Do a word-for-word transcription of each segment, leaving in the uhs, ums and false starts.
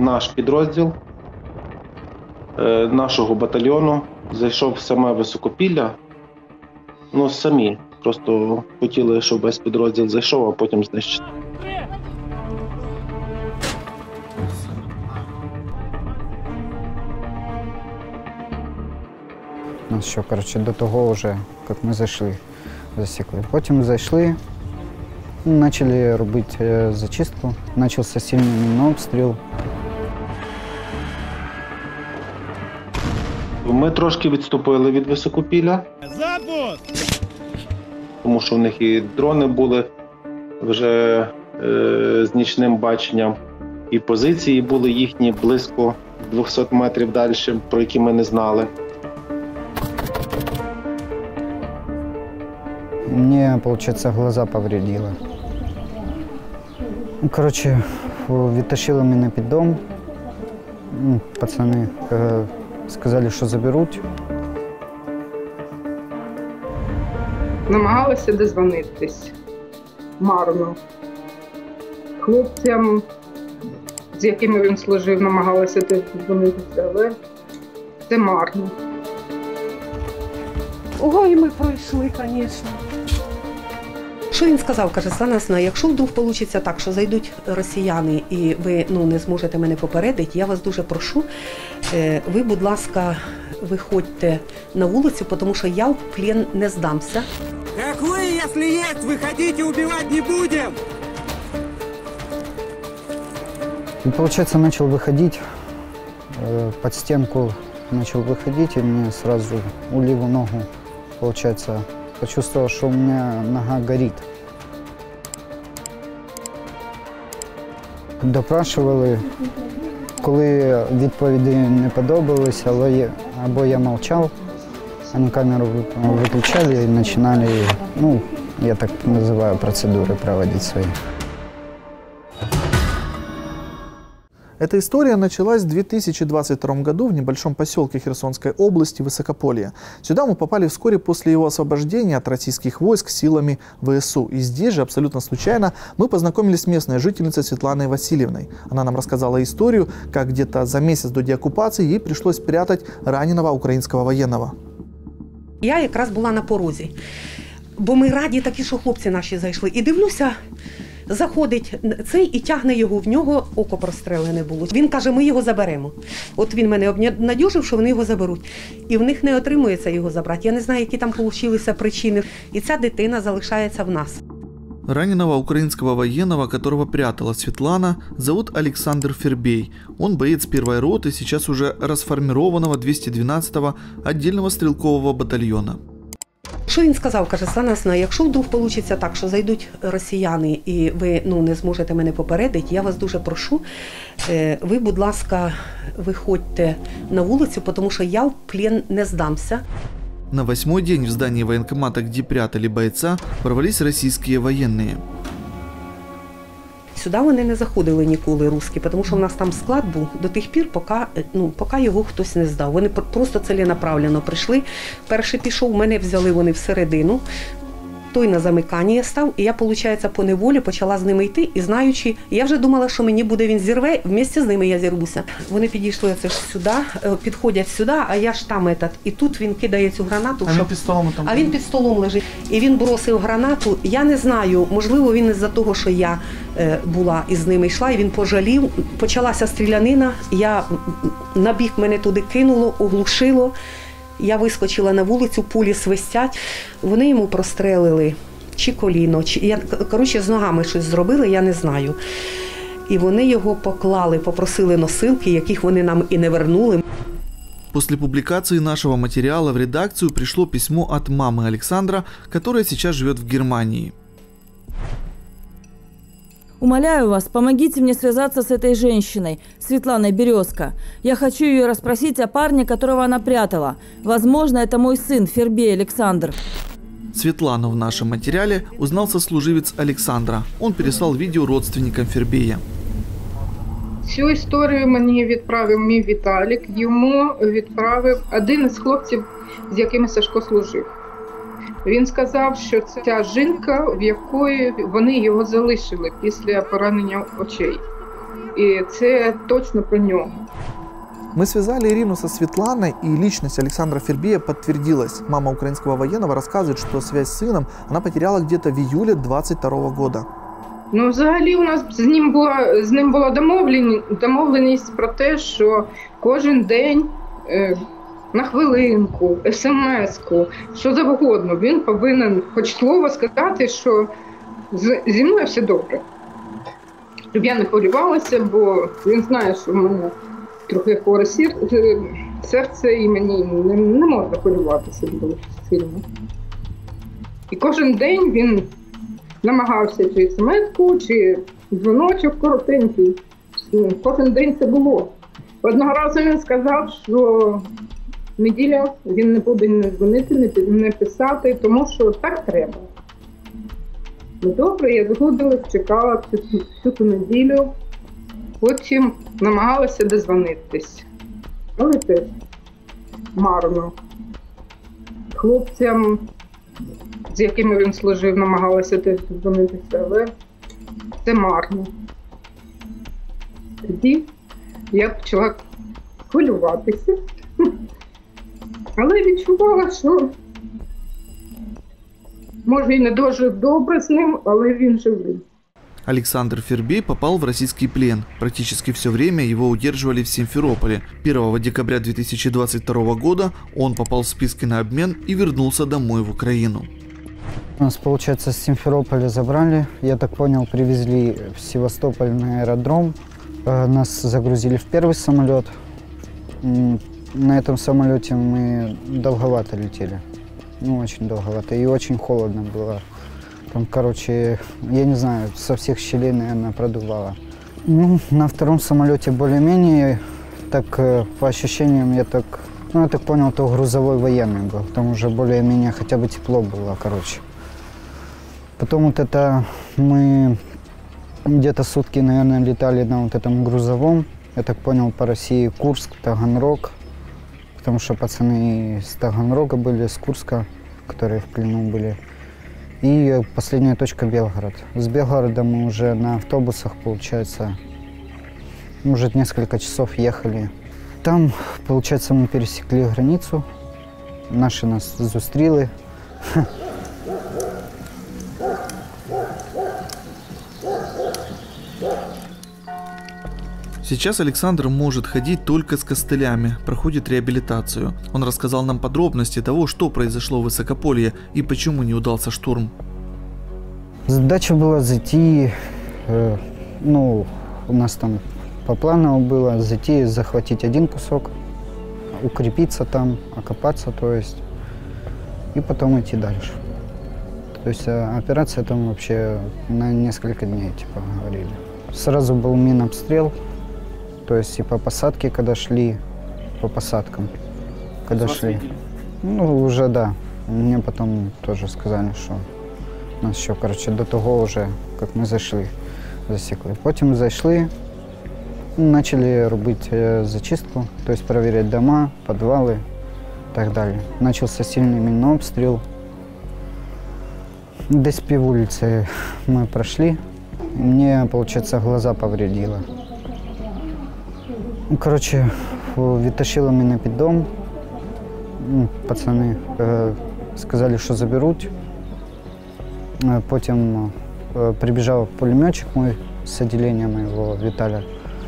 наш підрозділ е, нашого батальйону зайшов в саме Високопілля. Ну, самі. Просто хотіли, щоб весь підрозділ зайшов, а потім знищити. Ну що, коротше, до того вже, як ми зайшли, засікли. Потім зайшли, почали робити зачистку, почався сильний мінний обстріл. Ми трошки відступили від Високопілля, тому що в них і дрони були вже е, з нічним баченням, і позиції були їхні близько двохсот метрів далі, про які ми не знали. Мне, получается, глаза повредило. Короче, відтащили мене під дом. Пацани сказали, що заберуть. Намагалися дозвонитись марно. Хлопцям, з якими він служив, намагалися дозвонитися, але це марно. Ого, і ми пройшли, звісно. Що він сказав? Каже, Світлана, якщо вдруг вийде так, що зайдуть росіяни і ви ну, не зможете мене попередити, я вас дуже прошу, ви, будь ласка, виходьте на вулицю, тому що я в плен не здамся. Як ви, якщо є, виходіть, убивати не будемо! И, получается, начал выходить, под стенку начал выходить, и мне сразу у левую ногу, получается, почувствовал, что у меня нога горит. Допрашували, коли відповіді не подобалися, або я мовчав, вони камеру виключали і починали, ну, я так називаю, процедури проводити свої. Эта история началась в две тысячи двадцать втором году в небольшом поселке Херсонской области Высокополье. Сюда мы попали вскоре после его освобождения от российских войск силами ВСУ. И здесь же, абсолютно случайно, мы познакомились с местной жительницей Светланой Васильевной. Она нам рассказала историю, как где-то за месяц до деоккупации ей пришлось прятать раненого украинского военного. Я якраз була на порозі, бо ми раді такі, що хлопці наші зайшли. І дивлюся, заходить цей і тягне його, в нього око прострелене було. Він каже, ми його заберемо. От він мене обнадіжив, що вони його заберуть. І в них не отримується його забрати. Я не знаю, які там получилися причини. І ця дитина залишається в нас. Раненого украинского военного, которого прятала Светлана, зовут Александр Фербей. Он боец первой роты, сейчас уже расформированного двести двенадцатого отдельного стрелкового батальона. Що він сказав? Каже, Світлана, якщо вдруг вийде так, що зайдуть росіяни і ви ну, не зможете мене попередити, я вас дуже прошу, ви, будь ласка, виходьте на вулицю, тому що я в плен не здамся. На восьмой день в здании военкомата, где прятали бойца, ворвались российские военные. Сюди вони не заходили ніколи, русські, тому що в нас там склад був до тих пір, поки, ну, поки його хтось не здав. Вони просто ціленаправленно прийшли. Перший пішов, мене взяли вони всередину. Той на замикання став, і я, виходить, по неволі почала з ними йти, і знаючи, я вже думала, що мені буде він зірве, вместе з ними я зірвуся. Вони підійшли це ж сюди, підходять сюди, а я ж там, этот, і тут він кидає цю гранату. А, щоб... він під столом, там... а він під столом лежить. І він бросив гранату, я не знаю, можливо, він із-за того, що я е, була із ними йшла, і він пожалів. Почалася стрілянина, я, на бік мене туди кинуло, оглушило. Я вискочила на вулицю, пулі свистять, вони йому прострелили чи коліно, чи я, коротше, з ногами щось зробили, я не знаю. І вони його поклали, попросили носилки, яких вони нам і не вернули. После публикации нашего материала в редакцию пришло письмо от мамы Александра, которая сейчас живет в Германии. Умоляю вас, помогите мне связаться с этой женщиной, Светланой Березко. Я хочу ее расспросить о парне, которого она прятала. Возможно, это мой сын, Фербей Александр. Светлану в нашем материале узнал сослуживец Александра. Он переслал видео родственникам Фербея. Цю історію мені відправив мій Віталік. Йому відправив один із хлопців, з якими Сашко служив. Він сказав, що це ця жінка, в якої вони його залишили після поранення очей. і це точно про нього. Мы связали Ирину со Светланой, и личность Александра Фербея подтвердилась. Мама украинского военного рассказывает, что связь с сыном она потеряла где-то в июле двадцать второго года. Ну, взагалі, у нас з ним була, з ним була домовлені, домовленість про те, що кожен день е, на хвилинку, смс-ку, що завгодно, він повинен хоч слово сказати, що з, зі мною все добре. Щоб я не хвилювалася, бо він знає, що в мене трохи хворе серце, і мені не, не можна хвилюватися дуже сильно. І кожен день він намагався чи смс-ку, чи дзвоночок коротенький. Кожен день це було. Одного разу він сказав, що неділя він не буде не дзвонити, не писати, тому що так треба. Ну добре, я згодилась, чекала всю, всю ту неділю. Потім намагалася дозвонитись. Але теж марно. Хлопцям, з якими він служив, намагалася теж дозвонитися, але це марно. Тоді я почала хвилюватися. Але відчувала, що може і не дуже добре з ним, але він живий. Александр Фербей попал в российский плен. Практически все время его удерживали в Симферополе. первого декабря две тысячи двадцать второго года он попал в списки на обмен и вернулся домой в Украину. Нас, получается, с Симферополя забрали. Я так понял, привезли в Севастополь на аэродром. Нас загрузили в первый самолет. На этом самолете мы долговато летели. Ну, очень долговато. И очень холодно было. Там, короче, я не знаю, со всех щелей, наверное, продувало. Ну, на втором самолете более-менее, так по ощущениям, я так, ну, я так понял, то грузовой военный был. Там уже более-менее хотя бы тепло было, короче. Потом вот это мы где-то сутки, наверное, летали на вот этом грузовом. Я так понял, по России Курск, Таганрог. Потому что пацаны из Таганрога были, с Курска, которые в плену были. И последняя точка Белгород. С Белгорода мы уже на автобусах, получается, уже несколько часов ехали. Там, получается, мы пересекли границу. Наши нас зустріли. Сейчас Александр может ходить только с костылями, проходит реабилитацию. Он рассказал нам подробности того, что произошло в Высокополье и почему не удался штурм. Задача была зайти, э, ну, у нас там по плану было зайти, захватить один кусок, укрепиться там, окопаться, то есть, и потом идти дальше. То есть операция там вообще на несколько дней, типа, говорили. Сразу был минобстрел. То есть и по посадке, когда шли, по посадкам, когда шли. Ну, уже да. Мне потом тоже сказали, что нас еще, короче, до того уже, как мы зашли, засекли. Потім зайшли, начали робити зачистку, то есть проверять дома, подвалы и так далее. Начался сильный минообстрел. Десь пів вулиці мы прошли. Мне, получается, глаза повредило. Короче, відтащили мене під дом. Пацани э, сказали, що заберуть. Потім э, прибіжав пулеметчик мой з відділення моего, Віталя.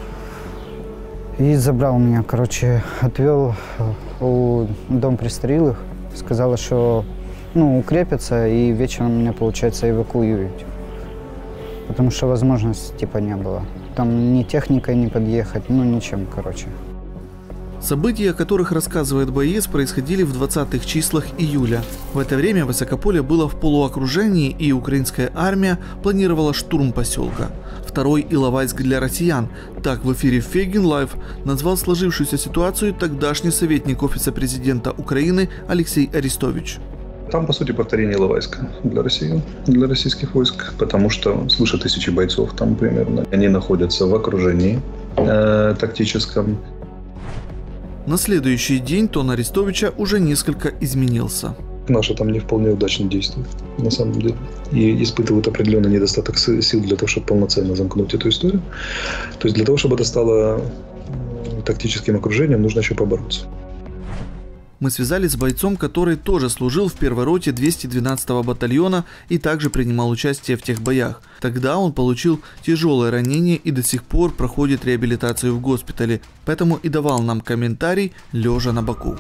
І забрав мене, короче, відвів у дом престарілих. Сказали, що ну, укрепятся и вечером меня, получается, эвакуируют. Потому что возможности типа не было. Там ни техникой не подъехать, ну ничем, короче. События, о которых рассказывает боец, происходили в двадцатых числах июля. В это время Высокополье было в полуокружении, и украинская армия планировала штурм поселка. Второй Иловайск для россиян. Так в эфире Фейгин Лайв назвал сложившуюся ситуацию тогдашний советник офиса президента Украины Алексей Арестович. Там, по сути, повторение Иловайска для России, для российских войск, потому что свыше тысячи бойцов там примерно. Они находятся в окружении э, тактическом. На следующий день тон Арестовича уже несколько изменился. Наши там не вполне удачно действуют, на самом деле. И испытывают определенный недостаток сил для того, чтобы полноценно замкнуть эту историю. То есть для того, чтобы это стало тактическим окружением, нужно еще побороться. Мы связались с бойцом, который тоже служил в первой роте двести двенадцатого батальона и также принимал участие в тех боях. Тогда он получил тяжелое ранение и до сих пор проходит реабилитацию в госпитале. Поэтому и давал нам комментарий, лежа на боку.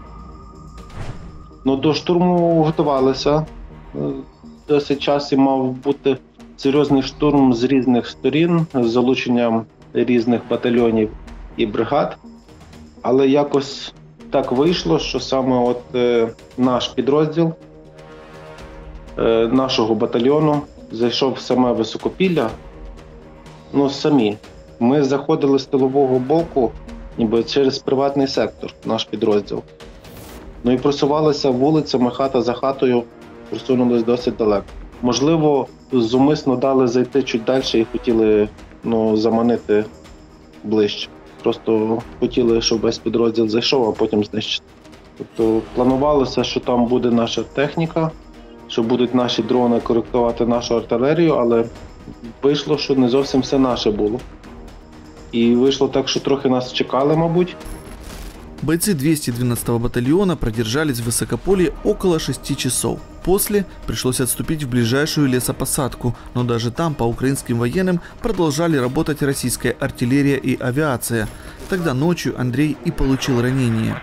Ну, до штурму готувалися. Досить часу мав бути серйозний штурм з різних сторін, з залученням різних батальйонів і бригад. Але якось так вийшло, що саме от е, наш підрозділ е, нашого батальйону зайшов в саме Високопілля. Ну, самі. Ми заходили з тилового боку, ніби через приватний сектор, наш підрозділ. Ну і просувалися вулицями, хата за хатою, просунулись досить далеко. Можливо, зумисно дали зайти чуть далі і хотіли, ну, заманити ближче. Просто хотіли, щоб весь підрозділ зайшов, а потім знищити. Тобто планувалося, що там буде наша техніка, що будуть наші дрони коректувати нашу артилерію, але вийшло, що не зовсім все наше було. І вийшло так, що трохи нас чекали, мабуть. Бойцы двести двенадцатого батальона продержались в Высокополье около шести часов. После пришлось отступить в ближайшую лесопосадку, но даже там по украинским военным продолжали работать российская артиллерия и авиация. Тогда ночью Андрей и получил ранение.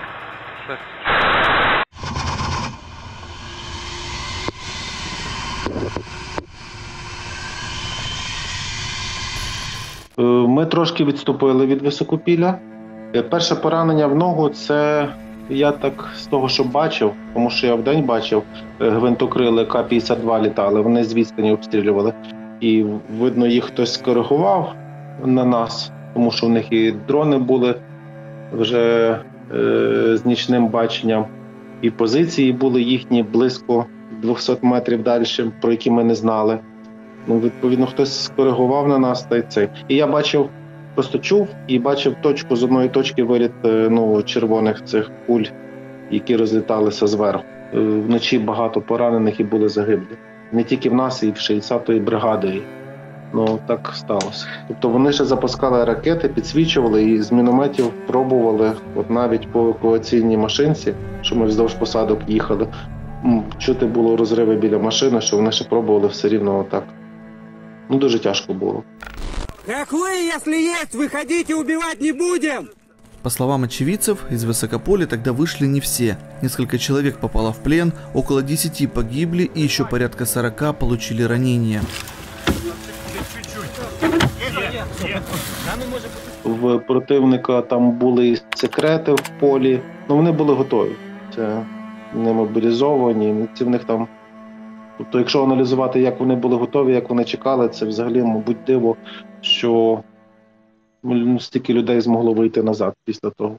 Ми трошки відступили від Високопілля. Перше поранення в ногу – це я так з того, що бачив, тому що я вдень бачив, гвинтокрили К п'ятдесят два літали, вони з відстані обстрілювали. І видно, їх хтось скоригував на нас, тому що в них і дрони були вже е, з нічним баченням, і позиції були їхні близько двохсот метрів далі, про які ми не знали. Ну, відповідно, хтось скоригував на нас та й це. І я бачив, просто чув і бачив точку, з одної точки виліт, ну, червоних цих куль, які розліталися зверху. Вночі багато поранених і були загиблі. Не тільки в нас, і в шістдесятої бригади. Ну, так сталося. Тобто вони ще запускали ракети, підсвічували і з мінометів пробували, от навіть по евакуаційній машинці, що ми вздовж посадок їхали, чути було розриви біля машини, що вони ще пробували все рівно отак. Ну, дуже тяжко було. Как вы, если есть, выходите, убивать не будем! По словам очевидцев, из Высокополья тогда вышли не все. Несколько человек попало в плен, около десяти погибли и еще порядка сорока получили ранения. В противника там були і секрети в полі, ну вони були готові. Це не мобілізовані, ці в них там. Тобто, якщо аналізувати, як вони були готові, як вони чекали, це взагалі, мабуть, диво, що стільки людей змогло вийти назад після того.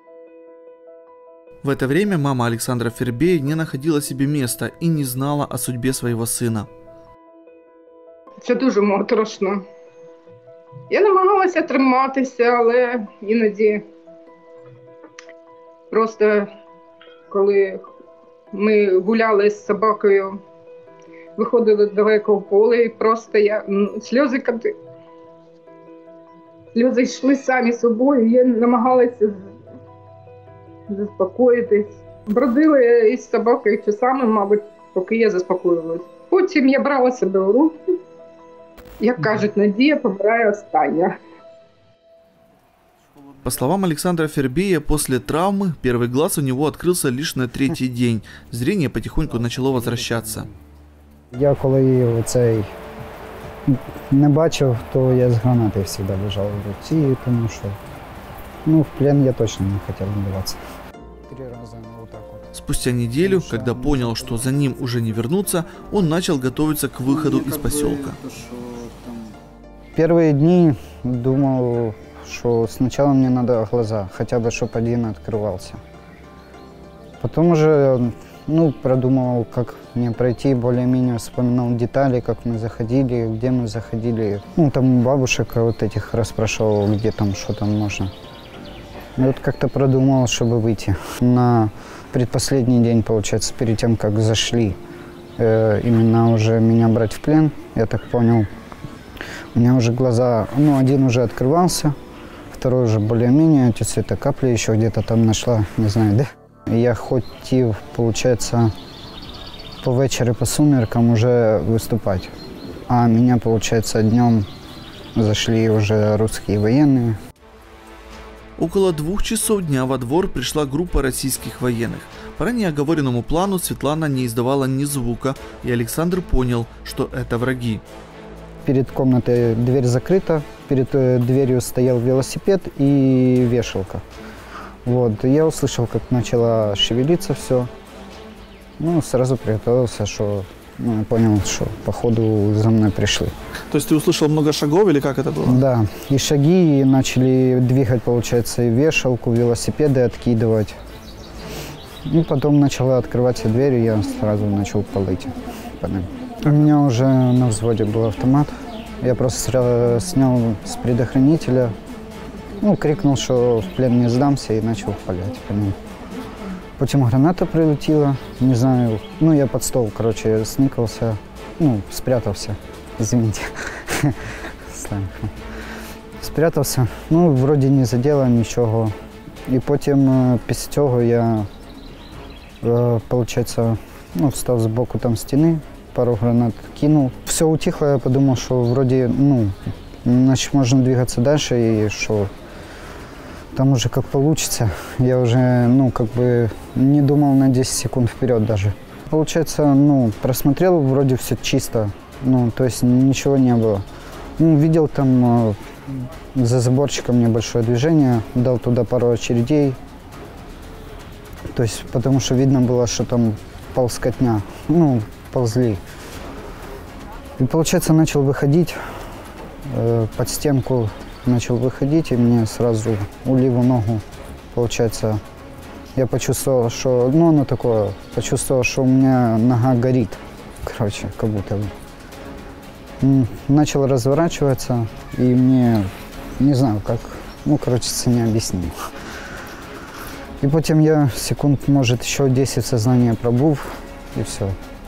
В это время мама Александра Фербея не находила себе места и не знала о судьбе своего сына. Це дуже моторошно. Я намагалася триматися, але іноді просто, коли ми гуляли з собакою, виходили далеко в поле, і просто я сльози кати. Сльози йшли самі собою, я намагалася заспокоїтись. Бродила я із собакою часами, мабуть, поки я заспокоювалась. Потім я брала себе у руки. Як кажуть, надія помирає остання. По словам Александра Фербея, после травмы первый глаз у него открылся лишь на третий день. Зрение потихоньку начало возвращаться. Я коли оцей не бачив, то я з гранати завжди лежав в руці, тому що ну, в плен я точно не хотів вдаватися. Три рази вот так вот. Спустя неделю, когда понял, что за ним уже не вернуться, он начал готовиться к выходу из поселка. Первые дни думал, что сначала мне надо глаза, хотя бы чтобы один открывался. Потом уже ну, продумывал, как мне пройти, более-менее вспоминал детали, как мы заходили, где мы заходили. Ну, там бабушек вот этих расспрашивал, где там, что там можно. И вот как-то продумал, чтобы выйти. На предпоследний день, получается, перед тем, как зашли э, именно уже меня брать в плен, я так понял, у меня уже глаза, ну, один уже открывался, второй уже более-менее, эти цветокапли еще где-то там нашла, не знаю, да. Я хотів, получается, по вечеру, по сумеркам уже выступать, а меня, получается, днем зашли уже русские военные. Около двух часов дня во двор пришла группа российских военных. По ранее оговоренному плану Светлана не издавала ни звука, и Александр понял, что это враги. Перед комнатой дверь закрыта, перед дверью стоял велосипед и вешалка. Вот, я услышал, как начало шевелиться все. Ну, сразу приготовился, что, ну, я понял, что походу за мной пришли. То есть ты услышал много шагов или как это было? Да, и шаги, и начали двигать, получается, и вешалку, велосипеды откидывать. И потом начала открывать все двери, я сразу начал палить по ним. У меня уже на взводе был автомат. Я просто снял с предохранителя, ну, крикнул, что в плен не сдамся, и начал палять по ним. Потом граната прилетела, не знаю, ну, я под стол, короче, сникался, ну, спрятался, извините, спрятался, ну, вроде не задело ничего. І потім після цього я, получается, ну, встав збоку там стіни, пару гранат кинул. Все утихло, я подумал, что вроде, ну, значит, можно двигаться дальше, и что там уже как получится. Я уже, ну, как бы не думал на десять секунд вперед даже. Получается, ну, просмотрел, вроде все чисто, ну, то есть ничего не было. Ну, видел там за заборчиком небольшое движение, дал туда пару очередей. То есть, потому что видно было, что там ползкотня, ну, ползли. И, получается, начал выходить э, под стенку, начал выходить, и мне сразу у левую ногу, получается, я почувствовал, что, ну, оно такое, почувствовал, что у меня нога горит, короче, как будто бы. Начал разворачиваться, и мне, не знаю, как, ну, короче, это необъяснимо. И потом я секунд, может, еще десять сознания пробув, и все.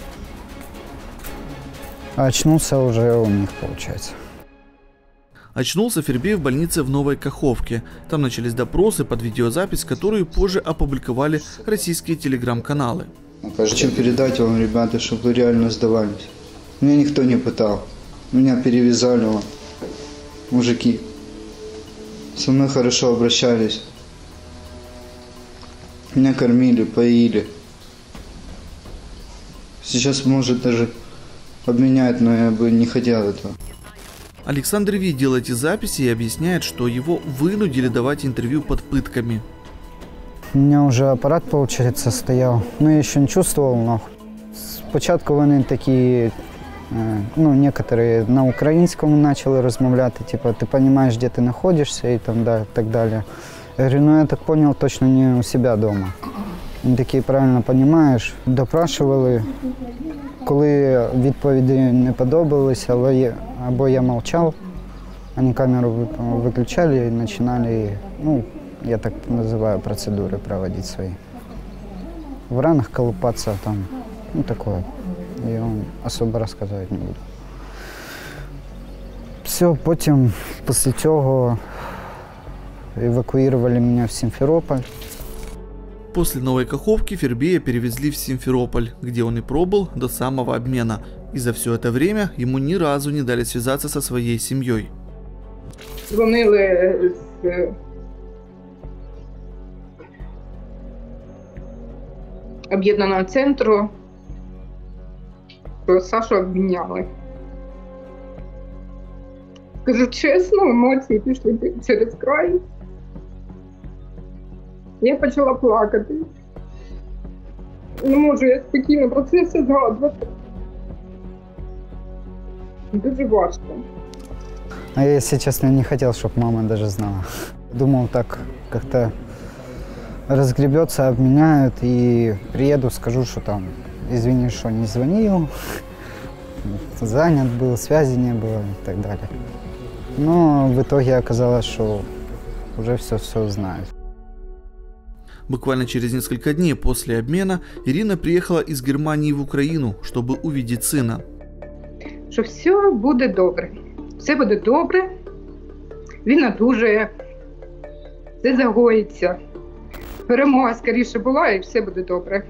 А очнулся уже у них, получается. Очнулся Фербей в больнице в Новой Каховке. Там начались допросы под видеозапись, которую позже опубликовали российские телеграм-каналы. Хочу передать вам, ребята, чтобы вы реально сдавались. Меня никто не пытал. Меня перевязали, мужики. Со мной хорошо обращались. Меня кормили, поили. Сейчас, может, даже обменять, но я бы не хотел этого. Александр видел эти записи и объясняет, что его вынудили давать интервью под пытками. У меня уже аппарат, получается, стоял, но я еще не чувствовал, но спочатку они такие, ну, некоторые на украинском начали размовлять, типа, ты понимаешь, где ты находишься и там, да, так далее. Я говорю, ну, я так понял, точно не у себя дома. Они такие, правильно понимаешь, допрашивали. Коли відповіді не подобалися, або я мовчав, вони камеру виключали і починали, ну, я так називаю, процедури проводити свої. В ранах колупатися там, ну, такое. Я вам особо розказувати не буду. Все, потім, після цього, евакуювали мене в Сімферополь. После Новой Каховки Фербея перевезли в Симферополь, где он и пробыл до самого обмена. И за все это время ему ни разу не дали связаться со своей семьей. Дзвонили з об'єднаного центру, що Сашу обміняли. Кажу чесно, емоції пішли через край. Я почала плакати. Не можу я спокійно про це все згадувати. Дуже важко. А я, если честно, не хотел, чтобы мама даже знала. Думал, так как-то разгребется, обменяют, и приеду, скажу, что там, извини, что не звонил, занят был, связи не было и так далее. Но в итоге оказалось, что уже все-все знают. Буквально через несколько дней после обмена Ирина приехала из Германии в Украину, чтобы увидеть сына. Що все буде добре. Все буде добре. Він одужає. Все загоїться. Перемога скоріше була і все буде добре.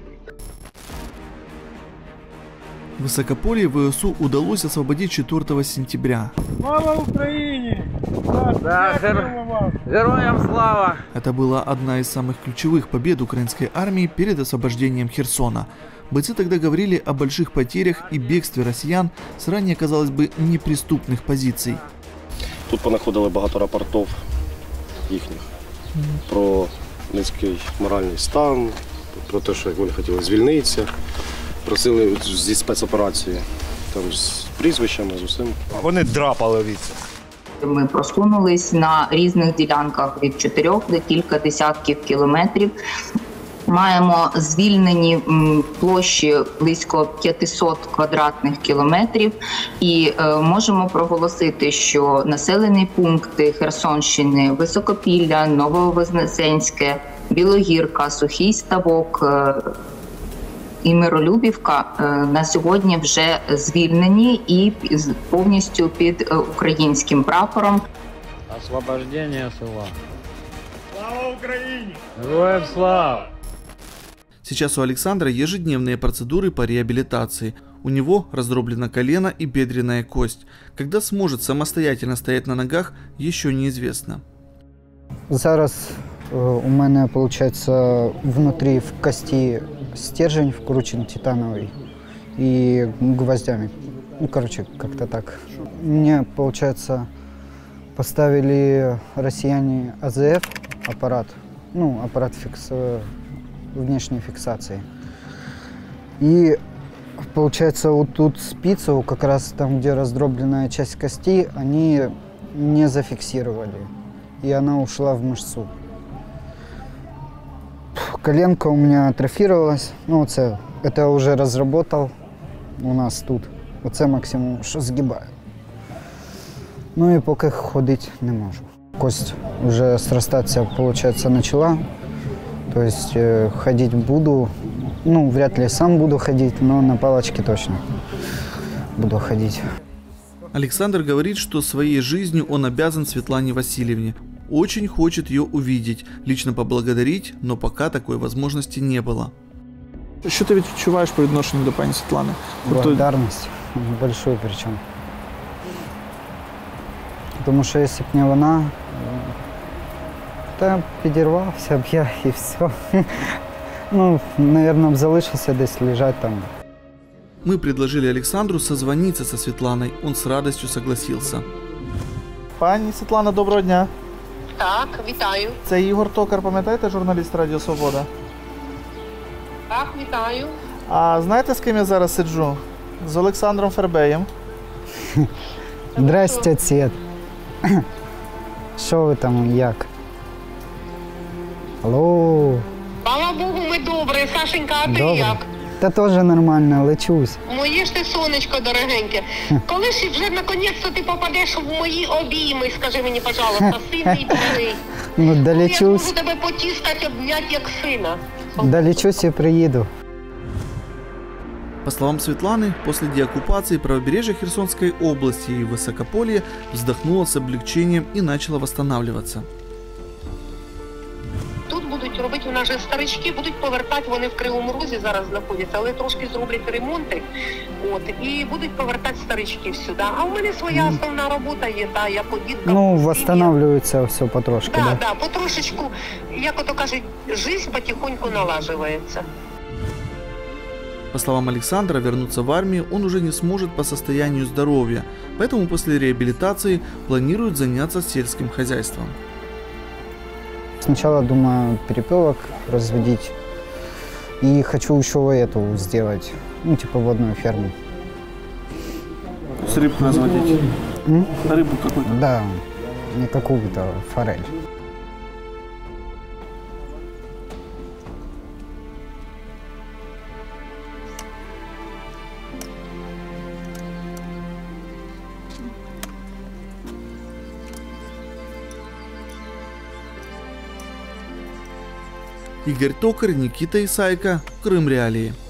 Высокополье ВСУ удалось освободить четвёртого сентября. Слава Украине! Да, гер... Героям слава! Это была одна из самых ключевых побед украинской армии перед освобождением Херсона. Бойцы тогда говорили о больших потерях и бегстве россиян с ранее, казалось бы, неприступных позиций. Тут понаходили багато рапортів їхніх про низький моральний стан, про те, що вони хотіли звільнитися. Просили зі спецоперації, там з прізвищами, з усім. Вони драпали від це. Ми просунулись на різних ділянках від чотирьох до кілька десятків кілометрів. Маємо звільнені площі близько п'ятсот квадратних кілометрів і е, можемо проголосити, що населені пункти Херсонщини, Високопілля, Нововознесенське, Білогірка, Сухий Ставок е, і Миролюбівка на сьогодні вже звільнені і повністю під українським прапором. Освобождение села. Слава Украине! Героям слава! Сейчас у Александра ежедневные процедуры по реабилитации. У него раздроблено колено и бедренная кость. Когда сможет самостоятельно стоять на ногах, еще неизвестно. Зараз у мене, виходить, внутрі в кості стержень вкручен титановый и гвоздями. Ну, короче, как-то так. Мне, получается, поставили россияне А З Ф аппарат, ну, аппарат фикс... внешней фиксации. И, получается, вот тут спицу, как раз там, где раздробленная часть кости, они не зафиксировали. И она ушла в мышцу. Коленка у меня атрофировалась. Ну, это, это я уже разработал у нас тут. Оце максимум, що згибаю. Ну і поки ходити не можу. Кость вже срастатися, получается, начала. То есть э, ходить буду, ну, вряд ли сам буду ходить, но на палочке точно буду ходить. Александр говорит, что своей жизнью он обязан Светлане Васильевне. Очень хочет ее увидеть, лично поблагодарить, но пока такой возможности не было. Що ти відчуваєш по відношенню до пані Світлани? Благодарность, большую причем. Потому что если б не вона, то підірвався б я і все. Ну, наверное, б залишився десь лежать там. Мы предложили Александру созвониться со Светланой, он с радостью согласился. Пані Світлана, доброго дня. Так, вітаю. Це Ігор Токар, пам'ятаєте, журналіст Радіо Свобода? Так, вітаю. А знаєте, з ким я зараз сиджу? З Олександром Фербеєм. Здрасте, Свет. Що ви там, як? Алло. Слава Богу, ми добре. Сашенька, а ти Добре. як? Та теж нормально, лечусь. Моє ж ти сонечко дорогеньке. Коли ж вже наконець-то ти попадеш в мої обійми, скажи мені, пожалуйста, сильний білий. Ну, Я долечусь, можу тебе потіскати, обняти як сина. долечусь і приїду. По словам Светланы, после деоккупации правобережья Херсонской области и Высокополья вздохнула с облегчением и начала восстанавливаться. Тут будуть робити, у нас же старички будуть повертати, вони в Кривому Розі зараз знаходяться, але трошки зроблять ремонти, от, і будуть повертати старичків сюди. А в мене своя основна робота є, та, я по діткам. Ну, восстанавливается все потрошки, Так, да? так, потрошечку, як ото кажуть, життя потихоньку налаживається. По словам Александра, вернуться в армию он уже не сможет по состоянию здоровья, поэтому после реабилитации планирует заняться сельским хозяйством. Сначала думаю перепелок разводить. И хочу еще эту сделать, ну, типа водную ферму. С рыбку разводить? М? Рыбу какую-то? Да, не какую-то, форель. Игорь Токарь, Никита Исайко, Крым Реалии.